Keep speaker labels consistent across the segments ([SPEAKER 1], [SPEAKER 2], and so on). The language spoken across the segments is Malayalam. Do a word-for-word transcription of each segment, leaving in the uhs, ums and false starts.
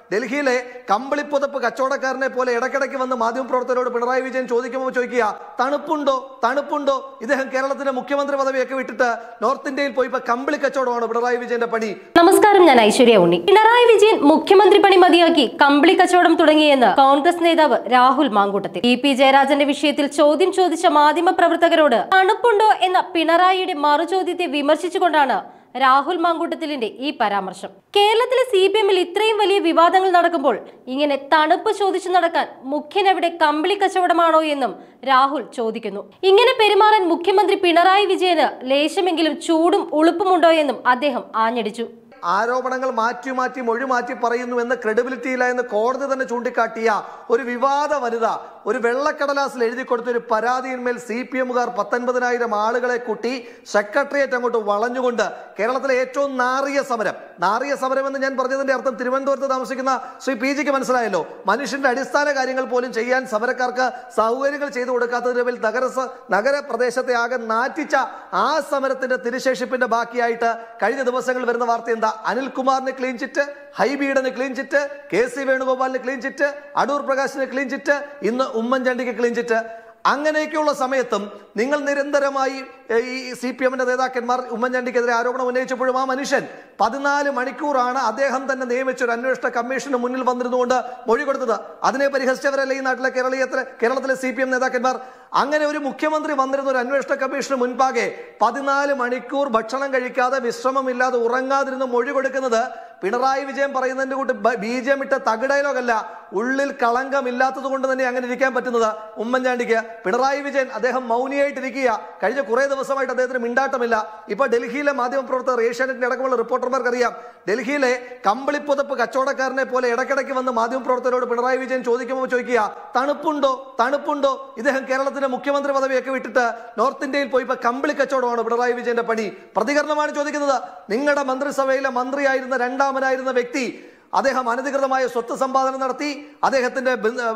[SPEAKER 1] ഡൽഹിയിലെ കമ്പിളിപ്പുതപ്പ് കച്ചവടക്കാരനെ പോലെ ഇടയ്ക്കിടയ്ക്ക് വന്ന് മാധ്യമപ്രവർത്തകരോട് പിണറായി വിജയൻ ചോദിക്കുമ്പോൾ ചോദിക്കുക, തണുപ്പുണ്ടോ തണുപ്പുണ്ടോ ഇദ്ദേഹം കേരളത്തിന്റെ മുഖ്യമന്ത്രി പദവിയൊക്കെ വിട്ടിട്ട് നോർത്ത് ഇന്ത്യയിൽ പോയി ഇപ്പൊ കമ്പിളി കച്ചവടമാണ് പിണറായി വിജയന്റെ പണി.
[SPEAKER 2] നമസ്കാരം, ഞാൻ ഐശ്വര്യ ഉണ്ണി. പിണറായി വിജയൻ മുഖ്യമന്ത്രി പണി മതിയാക്കി കമ്പിളി കച്ചവടം തുടങ്ങിയെന്ന് കോൺഗ്രസ് നേതാവ് രാഹുൽ മാങ്കൂട്ടത്തിൽ. ഇ പി ജയരാജന്റെ വിഷയത്തിൽ ചോദ്യം ചോദിച്ച മാധ്യമ പ്രവർത്തകരോട് തണുപ്പുണ്ടോ എന്ന പിണറായിയുടെ മറുചോദ്യത്തെ വിമർശിച്ചുകൊണ്ടാണ് രാഹുൽ മാങ്കൂട്ടത്തിലിന്റെ ഈ പരാമർശം. കേരളത്തിലെ സി പി എമ്മിൽ ഇത്രയും വലിയ വിവാദങ്ങൾ നടക്കുമ്പോൾ ഇങ്ങനെ തണുപ്പ് ചോദിച്ചു നടക്കാൻ മുഖ്യനെവിടെ കമ്പിളി കച്ചവടമാണോ എന്നും രാഹുൽ ചോദിക്കുന്നു. ഇങ്ങനെ പെരുമാറാൻ മുഖ്യമന്ത്രി പിണറായി വിജയന് ലേശമെങ്കിലും ചൂടും ഉളുപ്പുമുണ്ടോ എന്നും അദ്ദേഹം ആഞ്ഞടിച്ചു.
[SPEAKER 1] ആരോപണങ്ങൾ മാറ്റി മാറ്റി മൊഴി മാറ്റി പറയുന്നു എന്ന് ക്രെഡിബിലിറ്റി ഇല്ല എന്ന് കോടതി തന്നെ ചൂണ്ടിക്കാട്ടിയ ഒരു വിവാദ വനിത ഒരു വെള്ളക്കടലാസിൽ എഴുതി കൊടുത്ത ഒരു പരാതിയിന്മേൽ സി പി എമ്മുകാർ പത്തൊൻപതിനായിരം ആളുകളെ കൂട്ടി സെക്രട്ടേറിയറ്റ് അങ്ങോട്ട് വളഞ്ഞുകൊണ്ട് കേരളത്തിലെ ഏറ്റവും നാറിയ സമരം നാറിയ സമരം എന്ന് ഞാൻ പറഞ്ഞതിന്റെ അർത്ഥം തിരുവനന്തപുരത്ത് താമസിക്കുന്ന ശ്രീ പി ജിക്ക് മനസ്സിലായല്ലോ. മനുഷ്യന്റെ അടിസ്ഥാന കാര്യങ്ങൾ പോലും ചെയ്യാൻ സമരക്കാർക്ക് സൗകര്യങ്ങൾ ചെയ്തു കൊടുക്കാത്തതിന്റെ പേരിൽ നഗര നഗരപ്രദേശത്തെ ആകെ നാറ്റിച്ച ആ സമരത്തിന്റെ തിരുശേഷിപ്പിന്റെ ബാക്കിയായിട്ട് കഴിഞ്ഞ ദിവസങ്ങൾ വരുന്ന വാർത്ത എന്താ? അനിൽകുമാറിന് ക്ലീൻ ചിറ്റ്, ഹൈബീഡന് ക്ലീൻ ചിറ്റ്, കെ സി വേണുഗോപാലിന് ക്ലീൻ ചിറ്റ്, അടൂർ പ്രകാശിന് ക്ലീൻ ചിറ്റ്, ഇന്ന് ഉമ്മൻചാണ്ടിക്ക് ക്ലീൻ ചിറ്റ്. അങ്ങനെയൊക്കെയുള്ള സമയത്തും നിങ്ങൾ നിരന്തരമായി ഈ സി പി എമ്മിന്റെ നേതാക്കന്മാർ ഉമ്മൻചാണ്ടിക്കെതിരെ ആരോപണം ഉന്നയിച്ചപ്പോഴും ആ മനുഷ്യൻ പതിനാല് മണിക്കൂറാണ് അദ്ദേഹം തന്നെ നിയമിച്ച ഒരു അന്വേഷണ കമ്മീഷന് മുന്നിൽ വന്നിരുന്നുകൊണ്ട് മൊഴി കൊടുത്തത്. അതിനെ പരിഹസിച്ചവരല്ലേ ഈ നാട്ടിലെ കേരളീയത്തിലെ കേരളത്തിലെ സി പി എം നേതാക്കന്മാർ? അങ്ങനെ ഒരു മുഖ്യമന്ത്രി വന്നിരുന്ന ഒരു അന്വേഷണ കമ്മീഷന് മുൻപാകെ പതിനാല് മണിക്കൂർ ഭക്ഷണം കഴിക്കാതെ വിശ്രമമില്ലാതെ ഉറങ്ങാതിരുന്ന് മൊഴി കൊടുക്കുന്നത് പിണറായി വിജയൻ പറയുന്നതിന്റെ കൂട്ട് ബീജം ഇട്ട തകിടയിലൊകല്ല, ഉള്ളിൽ കളങ്കമില്ലാത്തത് കൊണ്ട് തന്നെ അങ്ങനെ ഇരിക്കാൻ പറ്റുന്നത് ഉമ്മൻചാണ്ടിക്ക്. പിണറായി വിജയൻ അദ്ദേഹം മൗനിയായിട്ടിരിക്കുക. കഴിഞ്ഞ കുറെ ദിവസമായിട്ട് അദ്ദേഹത്തിന് മിണ്ടാട്ടമില്ല. ഇപ്പൊ ഡൽഹിയിലെ മാധ്യമപ്രവർത്തകർ, ഏഷ്യാനെറ്റിന്റെ അടക്കമുള്ള റിപ്പോർട്ടർമാർക്ക് അറിയാം, ഡൽഹിയിലെ കമ്പിളിപ്പുതപ്പ് കച്ചവടക്കാരനെ പോലെ ഇടയ്ക്കിടയ്ക്ക് വന്ന് മാധ്യമപ്രവർത്തകരോട് പിണറായി വിജയൻ ചോദിക്കുമ്പോൾ ചോദിക്കുക, തണുപ്പുണ്ടോ തണുപ്പുണ്ടോ ഇദ്ദേഹം കേരളത്തിന്റെ മുഖ്യമന്ത്രി പദവിയൊക്കെ വിട്ടിട്ട് നോർത്ത് ഇന്ത്യയിൽ പോയി ഇപ്പൊ കമ്പിളി കച്ചവടമാണ് പിണറായി വിജയന്റെ പണി. പ്രതികരണമാണ് ചോദിക്കുന്നത്. നിങ്ങളുടെ മന്ത്രിസഭയിലെ മന്ത്രിയായിരുന്ന രണ്ടാമനായിരുന്ന വ്യക്തി അദ്ദേഹം അനധികൃതമായ സ്വത്ത് സമ്പാദനം നടത്തി. അദ്ദേഹത്തിന്റെ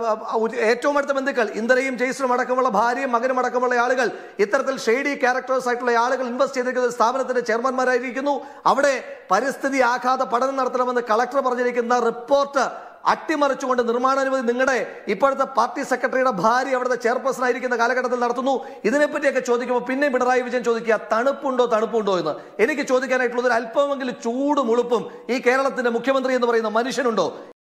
[SPEAKER 1] ഏറ്റവും അടുത്ത ബന്ധുക്കൾ ഇന്ദിരയും ജയ്സണും അടക്കമുള്ള ഭാര്യയും മകനും അടക്കമുള്ള ആളുകൾ ഇത്തരത്തിൽ ഷെയ്ഡി ക്യാരക്ടേഴ്സ് ആയിട്ടുള്ള ആളുകൾ ഇൻവെസ്റ്റ് ചെയ്തിരിക്കുന്ന സ്ഥാപനത്തിന്റെ ചെയർമാൻമാരായിരിക്കുന്നു. അവിടെ പരിസ്ഥിതി ആഘാത പഠനം നടത്തണമെന്ന് കളക്ടർ പറഞ്ഞിരിക്കുന്ന റിപ്പോർട്ട് അട്ടിമറിച്ചുകൊണ്ട് നിർമ്മാണാനുമതി നിങ്ങളുടെ ഇപ്പോഴത്തെ പാർട്ടി സെക്രട്ടറിയുടെ ഭാര്യ അവിടുത്തെ ചെയർപേഴ്സൺ ആയിരിക്കുന്ന കാലഘട്ടത്തിൽ നടത്തുന്നു. ഇതിനെപ്പറ്റിയൊക്കെ ചോദിക്കുമ്പോൾ പിന്നെ പിണറായി വിജയൻ ചോദിക്കുക, തണുപ്പുണ്ടോ തണുപ്പുണ്ടോ എന്ന്. എനിക്ക് ചോദിക്കാനായിട്ടുള്ളത്, ഒരു അല്പമെങ്കിലും ചൂടും ഉളുപ്പും ഈ കേരളത്തിന്റെ മുഖ്യമന്ത്രി എന്ന് പറയുന്ന മനുഷ്യനുണ്ടോ?